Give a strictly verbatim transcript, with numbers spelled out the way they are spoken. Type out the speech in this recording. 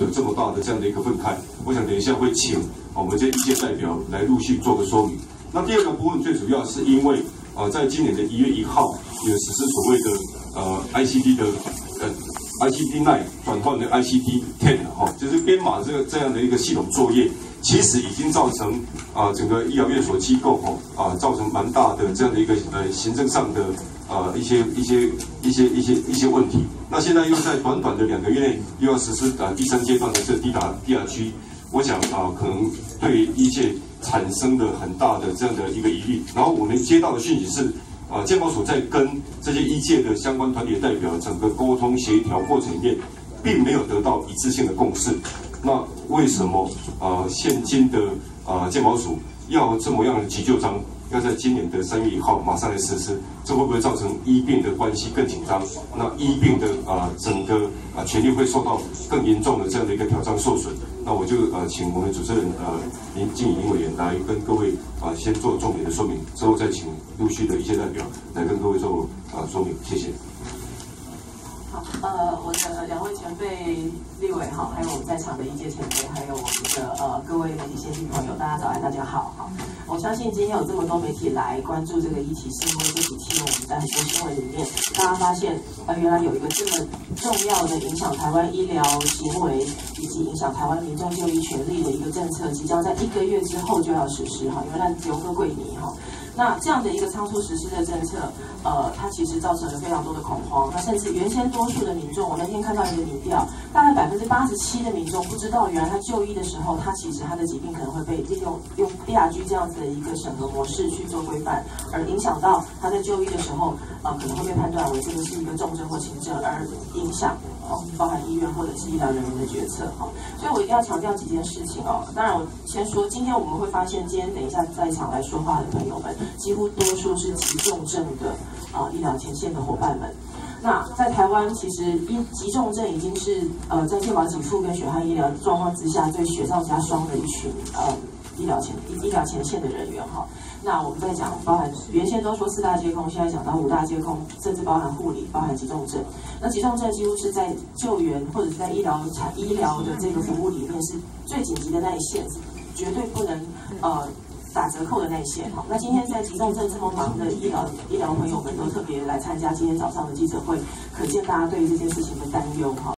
的这么大的这样的一个愤慨，我想等一下会请我们这一届代表来陆续做个说明。那第二个部分最主要是因为呃，在今年的一月一号有实施所谓的呃 I C D 的呃 I C D 九 转换的 I C D 十哈，就是编码这个这样的一个系统作业，其实已经造成啊、呃、整个医疗院所机构哈啊、呃、造成蛮大的这样的一个呃行政上的呃一些一些一些一些一些问题。那现在又在短短的两个月内又要实施啊、呃、第三阶段的这 D R D R G， 我想啊、呃、可能对医界产生了很大的这样的一个疑虑。然后我们接到的讯息是。啊，健保署在跟这些医界的相关团体的代表整个沟通协调过程里面，并没有得到一致性的共识。那为什么啊、呃，现今的啊、呃、健保署要这么样的急就章，要在今年的三月一号马上来实施？这会不会造成医病的关系更紧张？那医病的啊、呃、整个啊、呃、权利会受到更严重的这样的一个挑战受损？那我就呃请我们主持人呃林静怡林委员来跟各位啊、呃、先做重点的说明，之后再请陆续的一些代表来跟各位做啊、呃、说明，谢谢。 好，呃，我的两位前辈立委哈，还有我们在场的一届前辈，还有我们的呃各位媒体先进朋友，大家早安，大家好。好，我相信今天有这么多媒体来关注这个议题，是因为这几天我们在很多新闻里面，大家发现呃原来有一个这么重要的影响台湾医疗行为以及影响台湾民众就医权利的一个政策，即将在一个月之后就要实施哈，原来刘哥贵尼哈。那这样的一个仓促实施的政策，呃，它其实造成了非常多的恐慌。那甚至原先多数的民众，我那天看到一个民调，大概百分之八十七的民众不知道，原来他就医的时候，他其实他的疾病可能会被利用用 D R G 这样子的一个审核模式去做规范，而影响到他在就医的时候，呃，可能会被判断为这个是一个重症或轻症，而影响哦，包含医院或者是医疗人员的决策哈。所以我一定要强调几件事情哦。当然，我先说，今天我们会发现，今天等一下在场来说话的朋友们。几乎多数是急重症的啊、呃、医疗前线的伙伴们。那在台湾，其实医急重症已经是呃在健保给付跟血汗医疗状况之下最雪上加霜的一群呃医疗前医疗前线的人员哈。那我们在讲包含原先都说四大皆空，现在讲到五大皆空，甚至包含护理，包含急重症。那急重症几乎是在救援或者是在医疗产医疗的这个服务里面是最紧急的那一线，绝对不能呃。打折扣的那一线，好，那今天在急重症这么忙的医疗医疗朋友们都特别来参加今天早上的记者会，可见大家对于这件事情的担忧哈。